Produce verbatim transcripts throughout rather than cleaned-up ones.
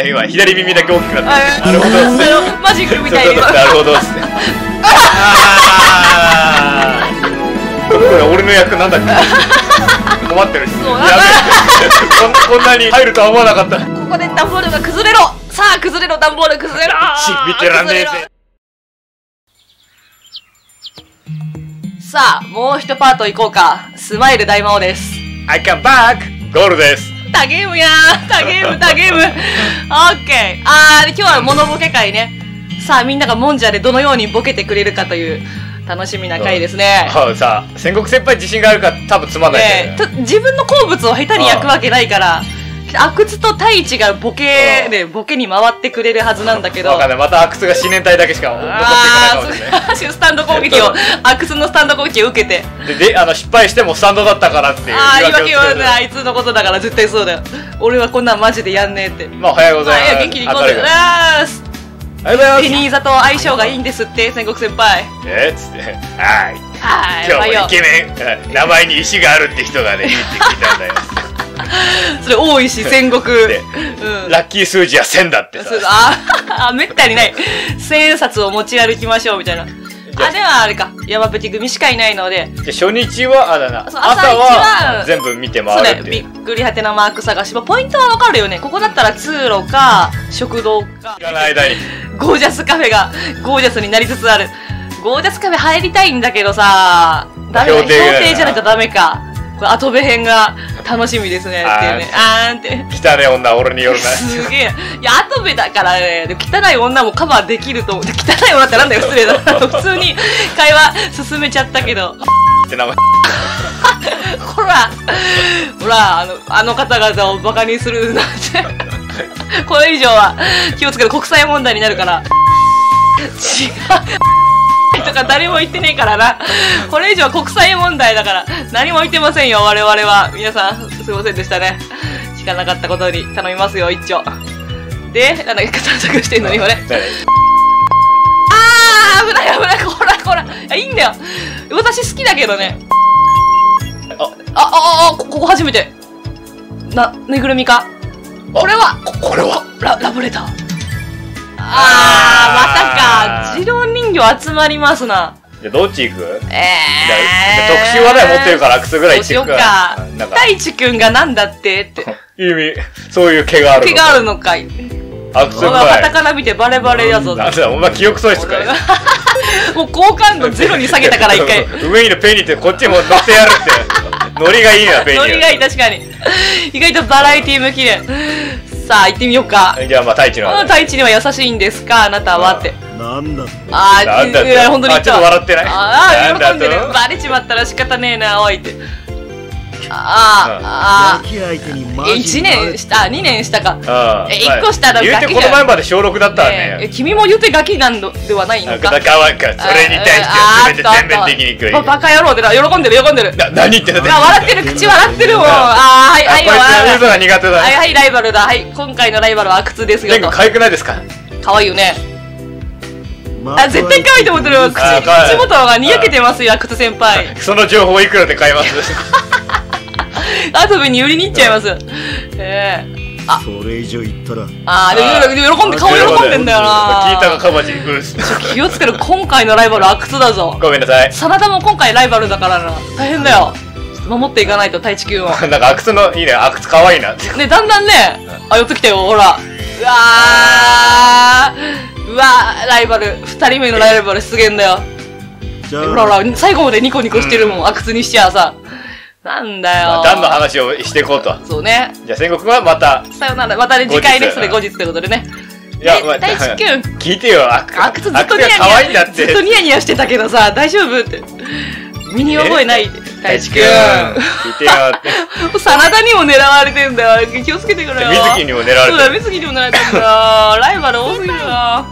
今左耳だけ大きくなった。なるほどっすね。 マジックみたいに。 なるほどっすね。ああ。これ俺の役なんだっけ。困ってるし。やべえ。こんなに入るとは思わなかった。 ここで段ボールが崩れろ。さあ崩れろ、段ボール崩れろ。 見てらんねえぜ。 さあもう一パート行こうか。スマイル大魔王です。 I come back。ゴールです。 他ゲームやー、他ゲーム、他ゲーム。オッケー。あー、で今日はモノボケ会ね。さあみんながもんじゃでどのようにボケてくれるかという楽しみな回ですね。 あ、さあ戦国先輩自信があるか多分つまんないね。自分の好物を下手に焼くわけないから。阿久津と太一がボケでボケに回ってくれるはずなんだけど、 わかんない。また阿久津が思念体だけしか残っていかないかもしれない。 スタンド攻撃を阿久津のスタンド攻撃を受けてでであの失敗してもスタンドだったからっていうああ言い訳はね、あいつのことだから絶対そうだよ。俺はこんなんマジでやんねえって。 まあおはようございます。 元気に行こうぜ。ありがとうございます。 ペニーザと相性がいいんですって戦国先輩。 えっつってはい今日もイケメン名前に石があるって人がねいいって聞いたんだよ。 それ多いし戦国で、 うん、ラッキー数字はせんだってさ。 ああめったにない千円札を持ち歩きましょうみたいな。あではあれか山吹組しかいないので、 じゃ初日はあだな朝は全部見て回るっていう。 びっくりはてなマーク探し。ポイントはわかるよね。ここだったら通路か食堂か。 知らない間にゴージャスカフェがゴージャスになりつつある。ゴージャスカフェ入りたいんだけどさ、ダメだ、標定じゃないとダメか。これ後部編が楽しみですねっていうね。あーんって汚い女俺によるな。 すげえ。いや後部だからね。で汚い女もカバーできると思う。汚い女ってなんだよ失礼だな。普通に会話進めちゃったけどって名前ほらほらあのあの方々をバカにするなんてこれ以上は気をつけて国際問題になるから違うとか誰も言ってねえからな。これ以上は国際問題だから何も言ってませんよ我々は。皆さんすいませんでしたね。聞かなかったことに頼みますよ一丁で。なんだっけ探索してんのにこれ。あー危ない危ない。こらこらいいんだよ私好きだけどね。あああここ初めてなぬいぐるみか。これはこれはララブレター。あーまたか。自動人形集まりますな。 じゃあどっち行く？ ええ特殊話題持ってるから阿久津ぐらい行っていくか。 そうしようか。太一くんがなんだってって意味そういう毛があるのか。 毛があるのかい。 阿久津お前カタカナ見てバレバレやぞ。 なんだお前記憶喪失かい。 もう好感度ゼロに下げたから一回。 上にのペニーってこっちも乗ってやるってノリがいいなペニー。 ノリがいい確かに。意外とバラエティ向きで。さあ行ってみようか。 じゃあまあ太一の太一には優しいんですかあなたはって。 なんだああ本当に言った。 ちょっと笑ってない。 ああ喜んでる。バレちまったら仕方ねえなおいって。ああああいちねんしたにねんしたか。えいっこしたら言うてこの前まで小ろくだったわね。 君も言うてガキなんではないのか。 だからそれに対しては全て全面的に来る。 バカ野郎ってな喜んでる喜んでる。 何言ってんだ。 笑ってる口笑ってるもん。ああはいはいはい。こいつは苦手だ。 はいはいライバルだ。はい今回のライバルは阿久津ですよ。 なんか可愛くないですか。 可愛いよね。あ絶対可愛いと思ってる。口口元がにやけてますよ阿久津先輩。 その情報いくらで買います。 遊びに売りに行っちゃいます。ええあそれ以上言ったらああでも喜んで顔喜んでんだよな。 聞いたがかまじ気をつける。今回のライバル阿久津だぞ。 ごめんなさい。 真田も今回ライバルだからな。大変だよ。守っていかないと太一くんを。 なんか阿久津のいいね。阿久津可愛いな。 ねだんだんねあ寄ってきたよほら。うわーうわライバルふたりめのライバル出現だよ。ほらほら最後までニコニコしてるもん阿久津にしちゃさ。なんだよ。 ダンの話をしていこうと。 そうね。 じゃあ戦国はまた。 さよなら。またね次回ねそれ後日ということでね。 いや太一くん聞いてよ。 阿久津ずっとニヤニヤずっとニヤニヤしてたけどさ大丈夫って身に覚えない太一くん。聞いてよって。 真田にも狙われてんだよ。気をつけてくれよ。 水木にも狙われてる。 そうだ水木にも狙われてんだよ。ライバル多すぎるよ。はい、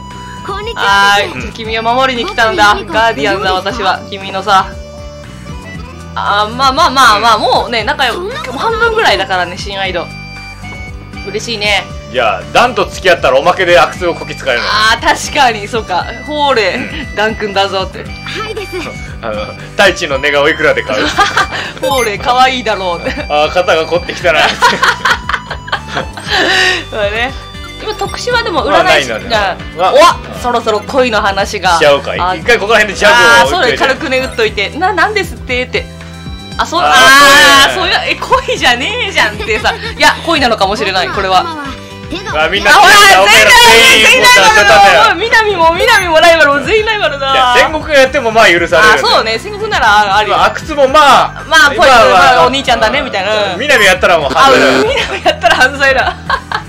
君を守りに来たんだ。ガーディアンだ私は君のさ。あまあまあまあまあもうね仲良く半分ぐらいだからね親愛度嬉しいね。 じゃあダンと付き合ったらおまけで阿久津をこき使えるの。 ああ確かにそうか。ほーれダン君だぞって。 はいです。 あの太一の寝顔いくらで買う。 ほーれ可愛いだろうって。 ああ肩が凝ってきたな。 そうね今特殊はでも占い師、 まあないのねあおそろそろ恋の話がしちゃうかあい。一回ここら辺でジャあーそうだブを打っといて。 軽くね打っといてななんですってってあそうあーあーそうねそういうえ恋じゃねえじゃんってさいや恋なのかもしれないこれはあみんなあほら全員全員ライバル全員だ南も南もライバルも全員ライバルいやだ戦国がやってもまあ許される。 あそうね戦国ならあるよ阿久津もまあまあぽいまあまあまあお兄ちゃんだねみたいな南やったらもうあ外れる。 南やったら犯罪だ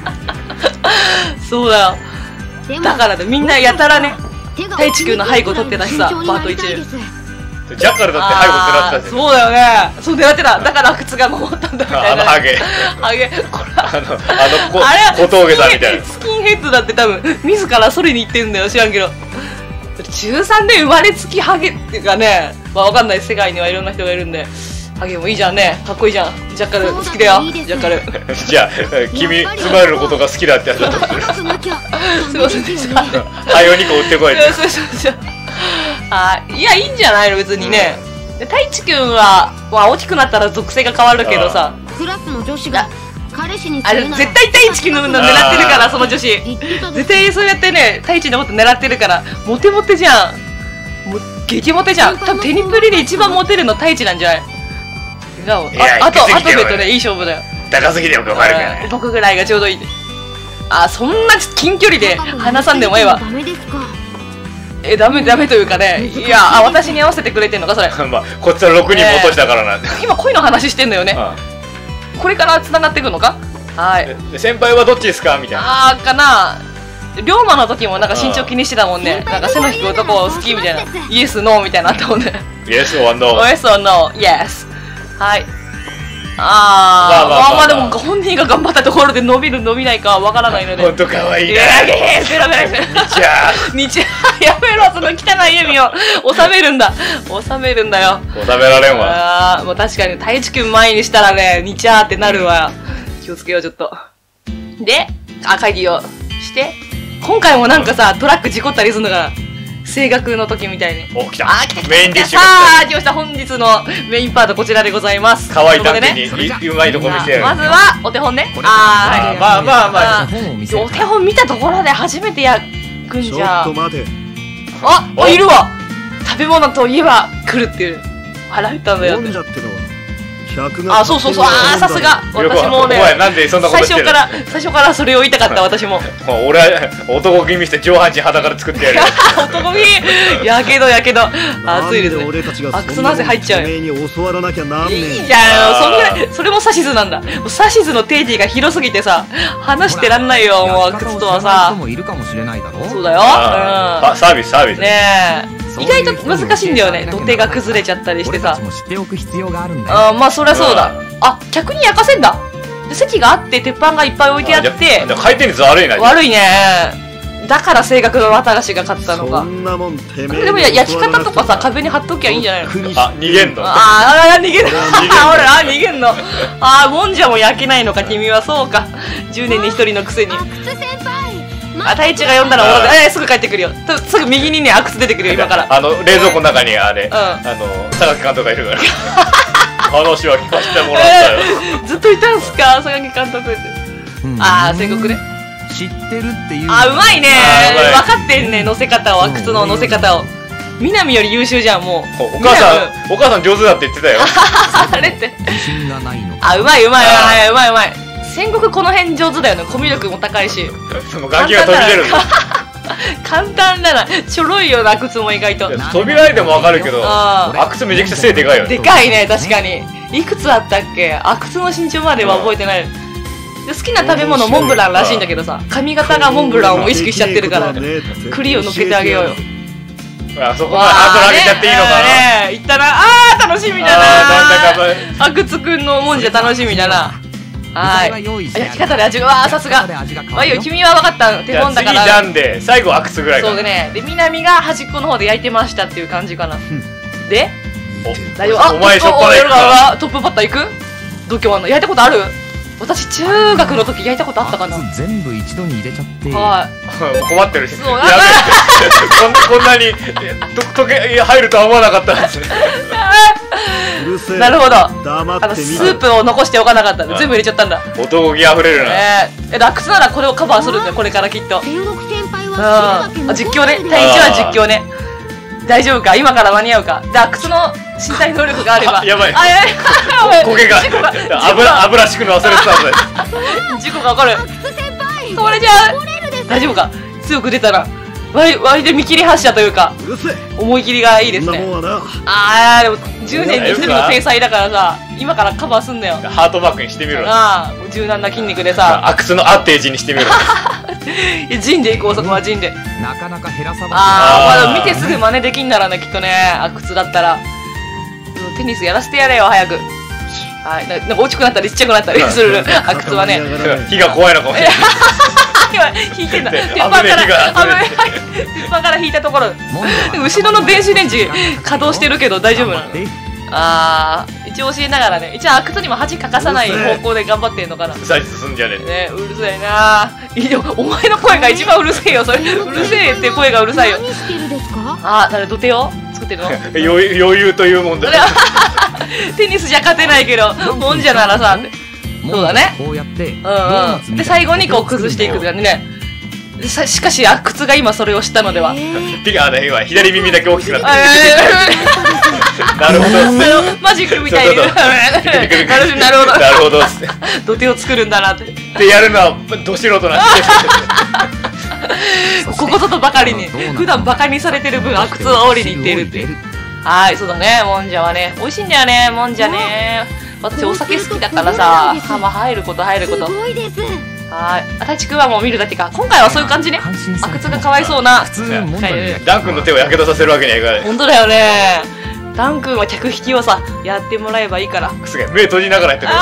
そうだよだからねみんなやたらね太一君の背後取ってたしさパートいちジャッカルだって背後ってなったし。 そうだよねそう狙ってただから靴が守ったんだみたいなあのハゲ。 ハゲこれあのあのこあれ小峠さんみたいな。 スキンヘッドだって多分自らそれに行ってんだよ知らんけど中さんで生まれつきハゲっていうかねまあわかんない世界にはいろんな人がいるんでハゲもいいじゃんねかっこいいじゃんジャッカル好きだよジャッカルじゃあ君つまることが好きだってやつだとする。 すいませんでしたはよにこ売ってこいって。 そうそうそうあいやいいんじゃないの別にね、で太一くんは、まあ、大きくなったら属性が変わるけどさクラスの女子が彼氏にあれ絶対太一くんの狙ってるからその女子絶対そうやってね太一のこと狙ってるからモテモテじゃんもう激モテじゃん多分テニプリで一番モテるの太一なんじゃない違ういやああとあと行き過ぎてよベとねいい勝負だよ高すぎてよくわかるからね。 僕ぐらいがちょうどいいあそんな近距離で話さんでもええわダメですかえダメダメというかねいやあ私に合わせてくれてんのかそれまあこっちはろくにんも落としたからな。 今恋の話してんのよねこれから繋がっていくのかはいで先輩はどっちですかみたいな。 あーかな龍馬の時もなんか身長気にしてたもんねなんか背の低い男好きみたいなイエスノーみたいなのあったもんねイエスオンノー。 イエス or no yes はいあーまあまあまあまあまあまあでも本人が頑張ったところで伸びる伸びないかはわからないのでほんとかわいいいね。 やげえベラベラベラじゃあ日やめろその汚い笑みを収めるんだ収めるんだよ収められんわ。 あーもう確かに太一くん前にしたらねにちゃーってなるわ気をつけようちょっとであ会議をして今回もなんかさトラック事故ったりするのが声楽の時みたいにお来た。 あー来た来たメインディッシュさがあ来ました本日のメインパートこちらでございます可愛いここで探偵ねにうまいとこ見せてやる。 まずはお手本ねあーまあまあまああーお手本見たところで初めて焼くんちじゃょっと待て。 あおあいるわ食べ物といえば来るっていう腹減ったんだよって飲んじゃってのは客があそうそうそうあーさすがよく私もねお前なんでそんなことしてる最初から最初からそれを言いたかった私ももう俺は男気見して上半身裸で作ってやるよ。 男気やけどやけど暑いですね俺たちがあくすなぜ入っちゃうよてめえに教わらなきゃなんねえ。 いいじゃんそんぐらいそれも指図なんだもう指図の定義が広すぎてさ話してらんないよもう靴とはさもいるかもしれないだろそうだよああサービスサービス。 ねえ意外と難しいんだよね土手が崩れちゃったりしてさ俺たちも知っておく必要があるんだよ。 あーまあそりゃそうだあ客に焼かせんだで席があって鉄板がいっぱい置いてあってじゃあ回転率悪いな。 悪いねだから性格の綿菓子が勝ったのかそんなもんてめえにでもや焼き方とかさ教わらなくても壁に貼っときゃいいんじゃないのあ逃げんの。 あーあー逃げるあ俺あ逃げんのあーもんじゃも焼けないのか君はそうかじゅうねんにひとりのくせに阿久津先輩あ太一が呼んだら俺でえーすぐ帰ってくるよとすぐ右にね阿久津出てくるよ今からあの冷蔵庫の中にあれ、 んあの榊監督がいるから話は聞かせてもらったよ。 えーずっといたんすか榊監督ってうんあー戦国ね知ってるっていう。 あうまいねあうまい分かってんね乗せ方を阿久津の乗せ方を南より優秀じゃんもうお母さんお母さん上手だって言ってたよ。 あれって自信がないのか。 あうまいうまいうまいうまいうまい戦国この辺上手だよねコミュ力も高いしそのガキが飛び出るの。 簡単だなちょろいよな靴も意外といや扉絵でもわかるけど、 あ阿久津めちゃくちゃ背でかいよね。 でかいね確かにいくつあったっけ阿久津の身長までは覚えてないで好きな食べ物モンブランらしいんだけどさ髪型がモンブランを意識しちゃってるから栗を乗っけてあげようよあそこまでハードル上げちゃっていいのかな。 ねえいったなあー楽しみだあーなんだな阿久津くんのもんじゃ楽しみだなはい焼き方で味うわーさすがあいいよ君は分かった手じゃあ次本だからジャンで最後阿久津ぐらいかな。 そうねで南が端っこの方で焼いてましたっていう感じかなでお大丈夫あお前しょっぱな行くか。 トップバッター行く度胸あんの焼いたことある私中学の時焼いたことあったかなは全部一度に入れちゃって。 い困ってるし。 そうやべえこんこんなにと時計入るとは思わなかったんですね。 うるせえ。 なるほど。 黙ってあのスみて。 ープを残しておかなかったんで全部入れちゃったんだ。 男気あふれるな。 えー、えラックスならこれをカバーするんだよ、これからきっと。 戦国先輩うん、 はあ実況ね、第一は実況ね。大丈夫か、今から間に合うか。ラックスの身体能力があれば。 あやばいあ、やばい。 焦げが事故が油油敷くの忘れてたんで。 事故が起こる。 靴先輩それじゃあ大丈夫か。強く出たら割割で見切り発射というかうるせえ。 思い切りがいいですそんなもね。 んはな。 ああでもじゅうねんに一人の天才だからさ、今からカバーすんだよ。 ハートマークにしてみろ。 ああ柔軟な筋肉でさ、 阿久津のアッテージにしてみろ。 いや陣で行こう、そこは陣で。 なかなか減らさばああまあ見てすぐ真似できんならね、きっとね、阿久津だったら。うんテニスやらせてやれよ早く。はい、ななんか大きくなったりちっちゃくなったりする阿久津はね。 火が怖いのかもしれない。 今引いてんだ。 危ねえ鉄板から火が危ない鉄板から引いたところ。後ろの電子レンジ稼働してるけど大丈夫なの？あー一応教えながらね、一応阿久津にも恥かかさない方向で頑張ってんのかな。 さあ進んじゃねね、うるさいな。いやお前の声が一番うるせえよそれ。うるせえって声がうるさいよ。 何してるですか？ あー、誰土手を作ってるの？ 余裕余裕というもんだ。 テニスじゃ勝てないけど、もんじゃならさって。そうだね。 こうやってうんうん。で最後にこう崩していくって感じね。さしかし阿久津が今それを知ったのでは。 ピガーね今左耳だけ大きくなってある。なるほど。 のマジックみたいに。なるなるほど。 なるほど。 土手を作るんだなって。 でやるのはど素人なんで。 ここぞとばかりに普段バカにされてる分阿久津を煽りに行っているっていう。はい、そうだね、もんじゃはね美味しいんだよね、もんじゃね。私お酒好きだからさ、はま入ること入ること。 すごいです。 はい、あたちくんはもう見るだけか。今回はそういう感じね。阿久津がかわいそうな。 普通問題ねダン君の手をやけどさせるわけにはいかない。 本当だよね。ダン君は客引きをさやってもらえばいいから。 すげえ目閉じながらやってる。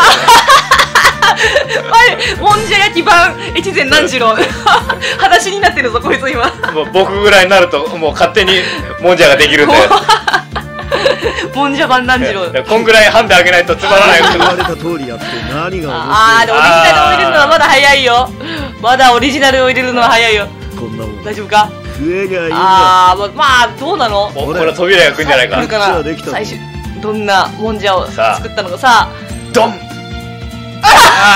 もんじゃ焼き版越前何次郎。裸足になってるぞこいつ今。 もう僕ぐらいになるともう勝手にもんじゃができるんで。 もんじゃ版何次郎。 こんぐらいハンデあげないとつまらない。 言われた通りやって何がああでオリジナルを入れるのはまだ早いよ。まだオリジナルを入れるのは早いよ。 こんなもん大丈夫か。 食えがいいんだ。 ああままあどうなの。 おこれ扉が来るんじゃないか来る。かな。最初どんなもんじゃをさあ作ったのかさ。 ドン。あ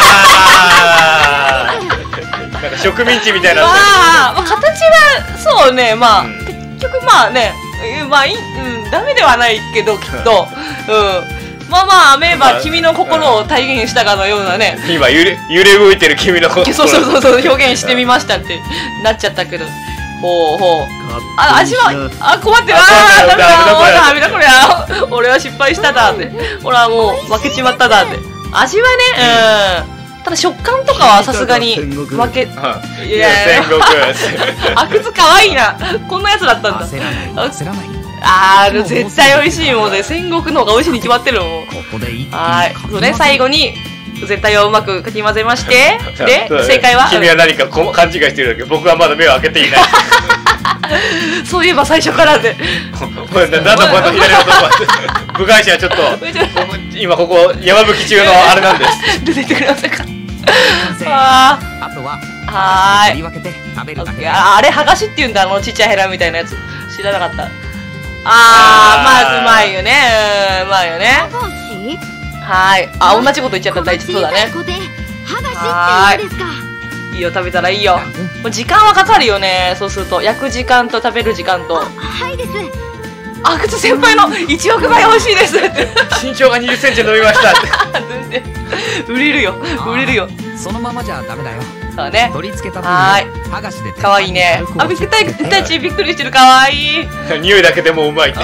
あ。なんか植民地みたいな。 まあ、まあ、形はそうね、まあ、 うん結局まあね、えまあいい、うん、ダメではないけどきっと、うん、まあまあアメーバ君の心を体現したかのようなね。 今揺れ揺れ動いてる君の心。 そうそうそうそう表現してみましたってなっちゃったけど、ほうほう。あ味はあ困ってる。ああダメだダメだこれは俺は失敗しただって。ほらもう負けちまっただって。味はね、うん。ただ食感とかはさすがに負け。いや戦国。 阿久津可愛いな。こんなやつだったんだ。 焦らない焦らないあー絶対美味しいもんね。戦国の方が美味しいに決まってるもん。 ここで一気にはいそうね、最後に全体をうまくかき混ぜまして、で正解は君は何かこ勘違いしてるだけど僕はまだ目を開けていない。 そういえば最初からで。 なんだこの左のとこ部外者はちょっと今ここ山吹中のあれなんです。 出てきてくれませんか。 完成ああとははーい切り分けて食べるだけああれ剥がしって言うんだ、あのちっちゃいヘラみたいなやつ。知らなかった。あーまずうまいよね。うんうまいよね。 剥がし？ はーい。あ同じこと言っちゃった大地。そうだね。 この小さい子で剥がしって言うんですか？ いいよ食べたらいいよ。もう時間はかかるよね。そうすると焼く時間と食べる時間と。 はいです。 阿久津先輩のいちおく倍美味しいですって身長がにじゅっセンチ伸びましたって。 全然売れるよ売れるよ。 そのままじゃダメだよそうね。 取り付けた分はーいを剥がしでかわいいね。あびっくりたちびっくりしてる。かわいい。 匂いだけでもうまいって。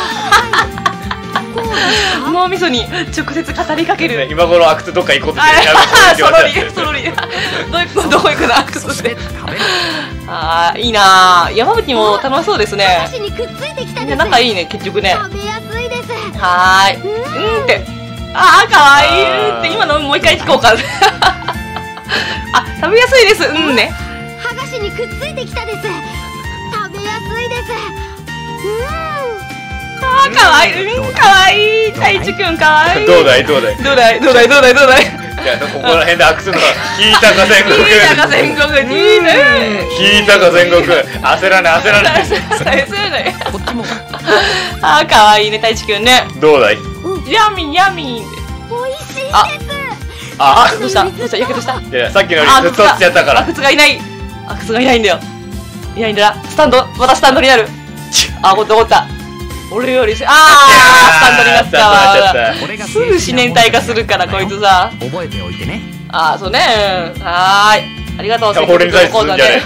脳みそに直接語りかける。 今頃阿久津どっか行こうってあ言そろりそろり。どこどこ行くの阿久津で。あーいいな。山吹も楽しそうですね。 箸にくっついてきたみんなです。 仲いいね結局ね。 食べやすいです。 はーい。うんって。あーかわいいって今のもう一回聞こうか。あ食べやすいですうんね。 剥がしにくっついてきたです。食べやすいです。 あーかわいいうんかわいい。太一くんかわいい。 どうだいどうだいどうだいどうだいどうだいどうだい。 じゃあここら辺で阿久津の聞いたか戦国。 いいか戦国いいね。 聞いたか戦国。焦らない焦らない。 そうやね。 こっちもあーかわいいね太一くんね。 どうだい。 美ヤミヤミ美味しいです。 あどうしたどうしたやけどした。 いやさっきのよりずっとっちゃったから。 あ、靴がいない。あ、靴がいないんだよ。いないんだな。スタンド、またスタンドになる。あ、怒った怒った。俺よりし、あー、スタンドになったわ。すぐ思念体化するから、こいつさ。 覚えておいてね。 あー、そうね。はーい。ありがとう、 俺に対するんじゃない。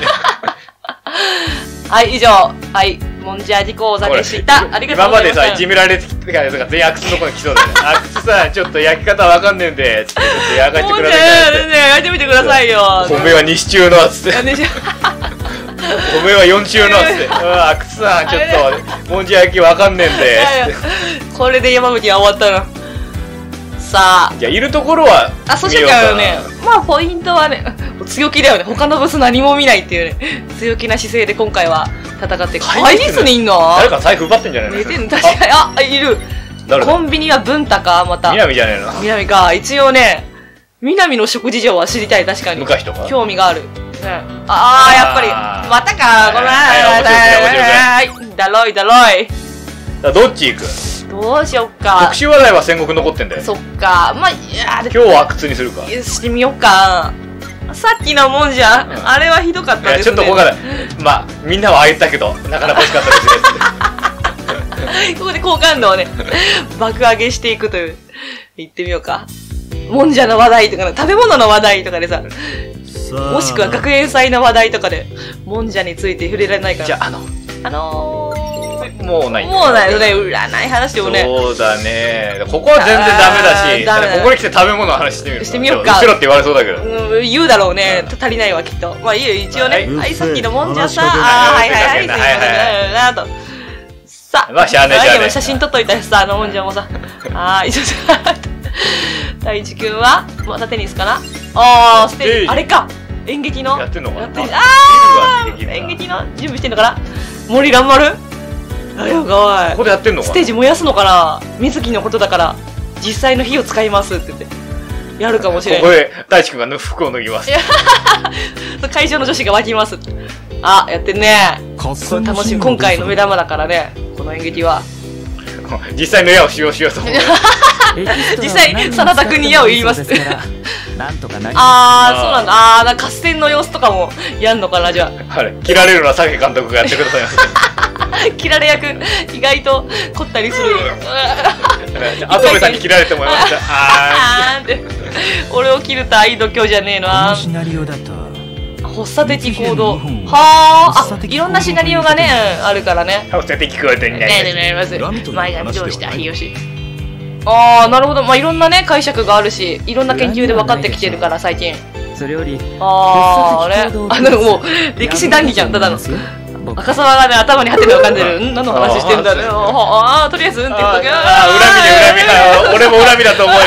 はい、以上。はい。もんじゃ味講座でした。ありがとうございます。 今までさ、いじめられてきたやつが全員阿久津の子に来そうだね。阿久津さん、ちょっと焼き方わかんねえんで、つって焼かしてください。 ねえ、焼いてみてくださいよ。 米は西中のつって。米は四中のつって。阿久津さん、ちょっと、もんじゃ焼きわかんねえんで。 これで山吹は終わったな。さあ。 じゃあ、いるところは。 あ、そしたらね、まあ、ポイントはね、強気だよね。他のブス何も見ないっていうね、強気な姿勢で今回は戦って。会議室にいんの？ 誰か財布奪ってんじゃないの？ 寝てんの？確かに。あ、いる。コンビニは文太か、また。 南じゃねえの？ 南か。一応ね、南の食事情は知りたい、確かに。 昔とか興味がある。ああ、やっぱり。またか。ごめん。はい。だろいだろい。 どっち行く？ どうしよっか。 特殊話題は戦国残ってんだよ。 そっか。まあ、いや、 今日は阿久津にするか。 してみようか。さっきのもんじゃ、あれはひどかったですね。 ちょっとここから、まあ、みんなはああ言ったけど、なかなか惜しかったですね。 ここで好感度をね、爆上げしていくという。言ってみようか。もんじゃの話題とか、食べ物の話題とかでさ、もしくは学園祭の話題とかで、もんじゃについて触れられないから。 じゃあ、あの、 あのー、 もうない。 もうないよね、占い話でもね。 そうだね。ここは全然ダメだし、ダメだここに来て食べ物の話してみる。 してみようか。 後ろって言われそうだけど。 うん、言うだろうね。足りないわ、きっと。まあいいよ、一応ね。はい、さっきのもんじゃさ、あー、はいはいはい、すいませんなと。さあ、 まあ、しゃあねしゃあね。 写真撮っといたしさ、あのもんじゃもさ。あー、一応さ、大地君は、またテニスかなあー、ステージ、あれか。演劇のやってんのかなあー、演劇の準備してんのかな森頑張るあれよかわい。 ここでやってんのかなステージ燃やすのかな水木のことだから、実際の火を使いますって言って。やるかもしれない。 ここで大地君が服を脱ぎます。 会場の女子が沸きます。あ、やってんね。これ楽しみ。今回の目玉だからね、この演劇は。 実際の矢を使用しようと思う。 実際、真田君に矢を言います。 なんとかなりあー、そうなんだ。あー、なんか合戦の様子とかもやんのかな、じゃあ。 はい。切られるのは佐監督がやってくださいました。 切られ役、意外と凝ったりする。 跡部さんに切られてもらいました。 あーって。俺を切ると愛度胸じゃねえの。 このシナリオだと発作的行動。はあ、あ、いろんなシナリオがね、あるからね。 発作的行動ってねえねえます。前髪どうした日吉。ああ、なるほど。まあいろんなね解釈があるし、いろんな研究で分かってきてるから最近。 それよりああ、あれあのもう歴史談義じゃん、ただの。赤沢がね頭に張ってるの感じる。ん何の話してんだろう。ああ、とりあえずうんって言っとけ。 ああ、恨みに恨み。俺も恨みだと思うよ。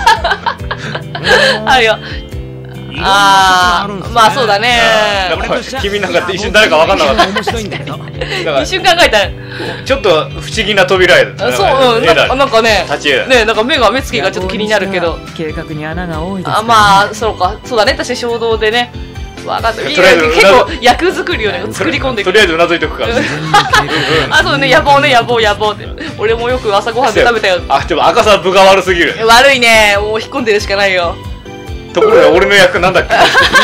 あるよ。ああ、まあそうだね。 君なんか一瞬誰か分かんなかった。 一瞬考えた。 ちょっと不思議な扉絵だ。 そう、うん、なんかね、 立ち絵。 ね、なんか目が目つきがちょっと気になるけど。 計画に穴が多いです。 あ、まあそうか、そうだね。確かに衝動でね。分かった。結構役作りをね作り込んで。 とりあえずうなずいとくから。 あ、そうね、野望ね、野望野望って。俺もよく朝ごはんで食べたよ。 あ、でも赤さ分が悪すぎる。 悪いね、もう引っ込んでるしかないよ。 ところで俺の役なんだっけ。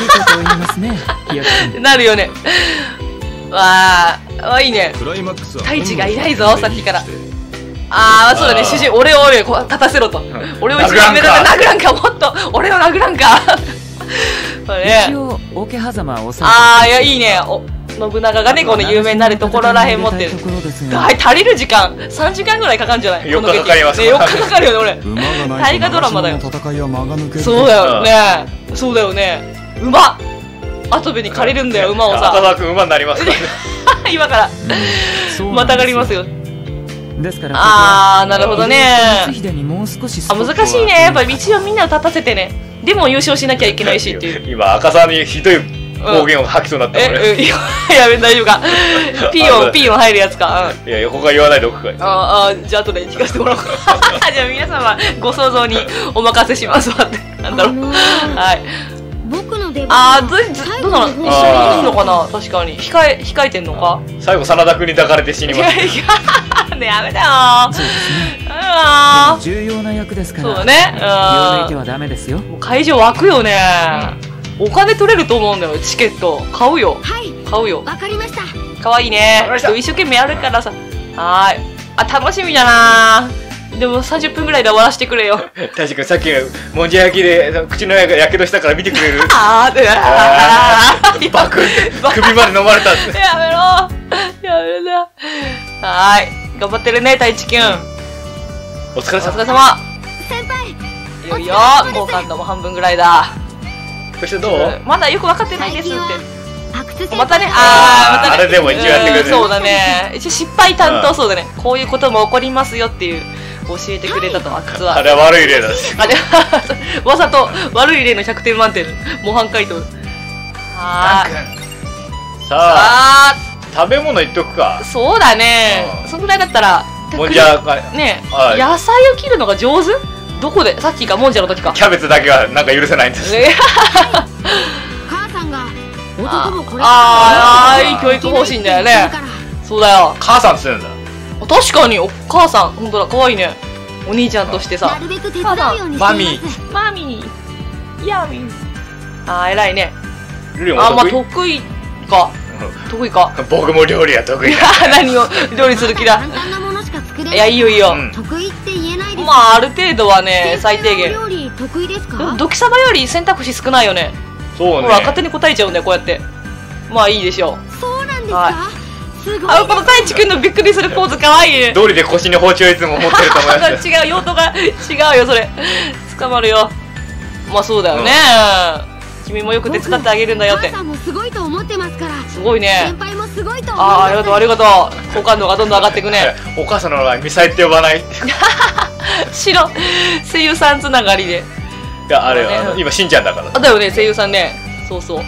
なるよね。わあ、いいね。太一がいないぞ、さっきから。ああ、そうだね、主人、俺を俺を立たせろと。俺を一番目立て、殴らんか、もっと、俺を殴らんか。 一応、桶狭間を。 ああ、いや、いいね。信長がね、この有名になるところらへん持ってる。はい、足りる時間、さんじかんぐらいかかるんじゃない？ よっかかかります。 よっかかかるよね、俺。大河ドラマだよ。そうだよね。そうだよね。馬跡部に借りるんだよ、馬をさ。 赤澤君馬になりますからね。 今から。またがりますよ。 ですからあー、なるほどね。あ、難しいね。やっぱり道をみんなを立たせてね。でも優勝しなきゃいけないしっていう。 今、赤澤にひどい暴言を吐きそうになったのね。 え、やべ、大丈夫か。ピー音、ピー音入るやつか。 いや、横が言わないでおくかい。 ああ、じゃあ後で聞かせてもらおうか。じゃあ皆様、ご想像にお任せしますわって。なんだろう。はい。 僕の出番。 ああ、どうどうなの？一緒にいいのかな？確かに。控え、控えてんのか？ 最後、真田君に抱かれて死にます。 んでやめてよ。 そうですね。 ああ。 重要な役ですから。 そうだね。 気を抜いてはダメですよ。 もう会場湧くよね。お金取れると思うんだよ、チケット。買うよ。 はい、 買うよ。 わかりました。 かわいいね。一生懸命やるからさ。はーい。あ、楽しみだな。でもさんじゅっぷんぐらいで終わらせてくれよ。 確かにさっきもんじゃ焼きで口の中がやけどしたから見てくれる。 あーって。 バクって首まで飲まれたって。 やめろ。やめろな。はーい。頑張ってるね、太一くん。 お疲れ様。 お疲れ様。 先輩。 いよいよ、好感度も半分ぐらいだ。 そしてどう？ まだよく分かってないですって。 阿久津先輩。 またね、あー、またね。 あれでも一応やってくれる。 そうだね。一応失敗担当そうだね。こういうことも起こりますよっていう教えてくれたと、阿久津は。 あれは悪い例だし。 あれわざと悪い例のひゃくてん満点模範解答。はーい。 さあ、 あ食べ物言っとくか。 ー、そうだね。そんぐらいだったら、 もんじゃね、 はい野菜を切るのが上手？どこで？さっきか、もんじゃの時か。 キャベツだけはなんか許せないんです。 母さんが男もこれあーあー、いい教育方針だよね。そうだよ。 母さんっつってんだ。 確かにお母さん、ほんとだ、可愛いね。お兄ちゃんとしてさな。るべく手伝うようにしています。 マミマミー、ヤミー。あー、偉いね。 ルリもあー、まあ得意。 得意か。得意か。 僕も料理は得意だ。 何を料理する気だ。 簡単なものしか作れない。 いや、いいよいいよ。 うん得意って言えないです。 まあ、ある程度はね、最低限。 料理得意ですか？ ドキサバより選択肢少ないよね。 そうね。 ほら、勝手に答えちゃうんだよ、こうやって。まあ、いいでしょう。 そうなんですはか？すごい。 あ、この太一くんのびっくりするポーズかわいいね。 道理で腰に包丁いつも持ってると思います。 違う、用途が違うよ、それ。捕まるよ。まあ、そうだよね。君もよく手伝ってあげるんだよって母。さんもすごいと思ってますから。 すごいね先。輩もすごいと思います。 ああ、ありがとう、ありがとう。好感度がどんどん上がっていくね。 お母さんの名前ミサイって呼ばない。い白、声優さんつながりで。 やあれよ、 ねあの今しんちゃんだから。 あ、だよね、声優さんね。そうそう。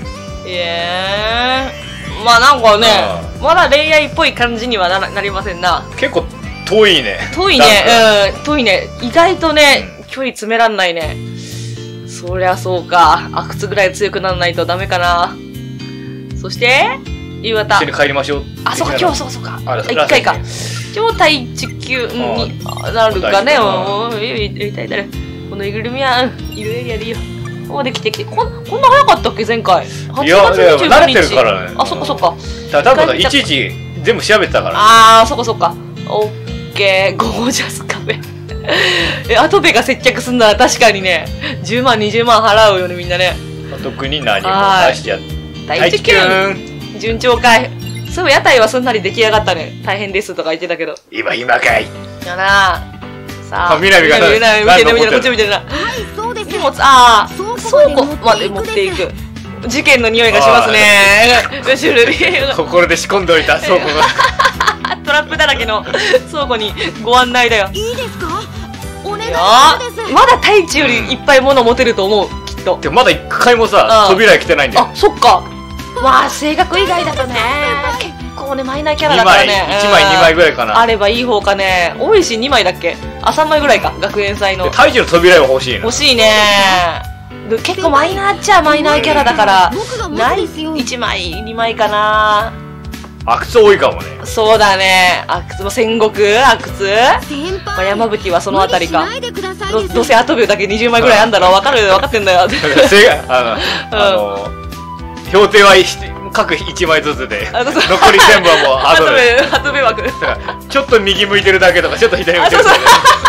ええー。まあなんかね、まだ恋愛っぽい感じにはならなりませんな。 結構遠いね。 遠いね、うん、遠いね。意外とね、距離詰めらんないね。そりゃそうか。阿久津ぐらい強くならないとダメかな。そして、夕方一緒。に帰りましょう。 あ、そうか、今日そうそうか。 あ一回か。超対地球になるかね。うん、いい、痛い痛い。このぬいぐるみは、うん、いるエリアでいいよ。もうできてきて。こんこんな早かったっけ、前回。 いや、いや慣れてるからね。 あ、そっかそっか。 た多分いちいち全部調べてたから。 あー、そっかそっか。オッケー、ゴージャスカフェ。え、アトベが接客すんなら確かにね、じゅうまん、にじゅうまん払うよね、みんなね。 特に何も出してやっ大地球順調かい。そう、屋台はすんなり出来上がったね。大変ですとか言ってたけど。 今今かい。 やなぁ。さあ、 あ南が南が見てる見てる、こっち見てるな。 はい、そうです。 荷物、あー、倉庫倉庫まで持っていく。事件の匂いがしますね。よし、ルリー心で仕込んでおいた倉庫が。 トラップだらけの倉庫にご案内だよ。 いいですか？お願いしいやます。 ー、まだ太一よりいっぱい物持てると思う、きっと。 でもまだ一回もさ、 うん扉来てないんだよ。 あ、そっか。まあ、性格以外だとね、結構ね、マイナーキャラだからね。 にまい、いちまい、にまいぐらいかな。 あればいい方かね。多いしにまいだっけ？あ、さんまいぐらいか、学園祭の。 大樹の扉は欲しいな欲。しいね。で結構マイナーっちゃマイナーキャラだから、 僕がない持つですよ。 いちまい、にまいかな。 阿久津多いかもね。 そうだね。阿久津も戦国阿久津、 先まあ、 輩。 山吹はそのあたりか無理し。ないでくださいです。 どどうせアトビューだけにじゅうまいぐらいあんだろ。わかる、わかってんだよ。 せあの、あの、評定は各いちまいずつで、 あそうそう残り全部はもうアト後で。 ビュー、アトビュー枠。 だからちょっと右向いてるだけとか、ちょっと左向いてるだけ。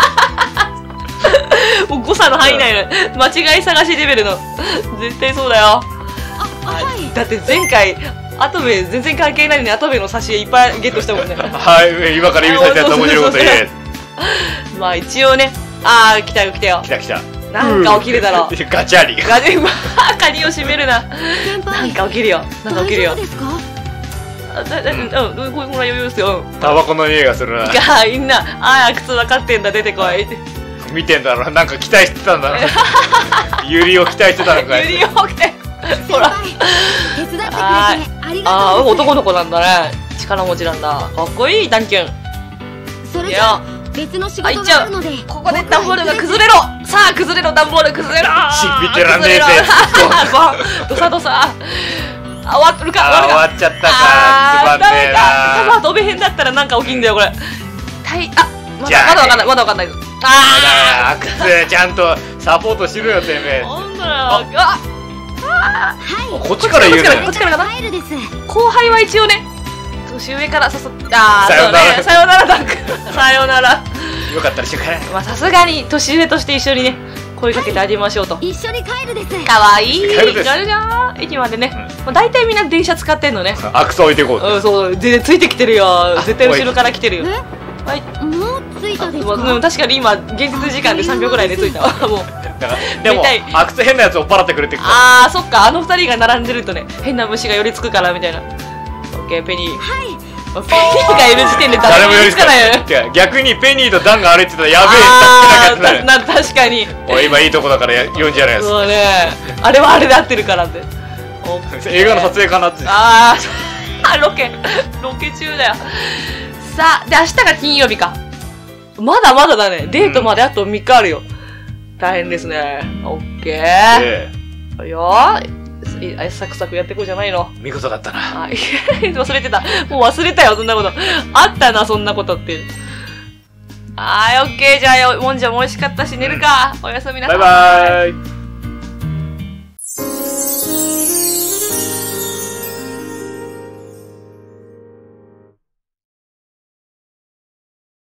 もう誤差の範囲内の間違い探しレベルの。絶対そうだよ。 あ、あはい。 だって前回、アトベ全然関係ないのにアトベの挿絵いっぱいゲットしたもんね。 はい、今から指さしたやつ面白いこと言え。 まあ一応ね、あー、来たよ来たよ来。た来た。 なんか起きるだろう。 ガチャリ。 ガジェ、カニを閉めるな。 先輩。 なんか起きるよ。なんか起きるよ大丈夫。ですか？ あだだうん、これもら余裕ですよ。 タバコの匂いがするな。 が、みんな、あー、靴分かってんだ、出てこいって。 見てんだろ、なんか期待してたんだろ。ユリを期待してたのかい。 ユリを着て。ほら。 先輩手伝ってくれてあありがあー、 とうです。 男の子なんだね。力持ちなんだ。かっこいい、ダンキュン。 それいやじゃあ別の仕あ、いっちゃう事があるので。。 ここで段ボールが崩れろ。さあ、崩れろ、段ボール崩れろ。 ちびてらんねえぜバン、どさどさ。あ、終わってるか、 あー、終終わるか。 わっちゃったか。 あー、 つまんねえダメか。 な。 弾飛べへんだったらなんか起きんだよ、これ。 はい、あ、まじゃあだまだわかんない、まだわかんない。あ阿久津ちゃんとサポートしろよてめえ。 あ、ほんとだよ。あ、 こっちから言うね。 こっちからかな。 ファイルです。 後輩は一応ね、年上から誘って、ああ、 さよならそうね、さよならだっさよなら。 よかったらしようかな。 まあさすがに年上として一緒にね、声かけてあげましょうと。 一緒に帰るです。 かわいい。 帰るですやるな。駅までね。もう大体みんな電車使ってんのね。 阿久津置いていこう。 うん、そう、全然ついてきてるよ。絶対後ろから来てるよ。はい。 もう着いたですまあか。 うん確かに今現実時間でさんびょうぐらいで着いたわ。もう。 だからでも大体阿久津変なやつを追っ払ってくれてるから。 あー、そっか、あの二人が並んでるとね、変な虫が寄りつくからみたいな。オッケー、ペニー。 はい。 ペニーがいる時点で誰も寄りつ誰も寄りつかかないよね。 ない。違う逆にペニーとダンが歩いてたらやべえあ助けなきゃってなる。 ー、な確かに。 おい今いいとこだからや呼んじゃないやつ。 そうね。あれはあれで合ってるからって。オッケー映画の撮影かなって。 あー、ロケ、ロケ中だよ。さあ、で、明日が金曜日か。まだまだだね。デートまであとみっかあるよ。大変ですね。オッケー。 えいいよー。いサクサクやっていこうじゃないの。 え見事だったな。 あ、いや忘れてた。もう忘れたよ、そんなこと。あったな、そんなことって。あー、オッケー。じゃあ、もんじゃも美味しかったし、寝るか。おやすみなさい。 バイバーイ。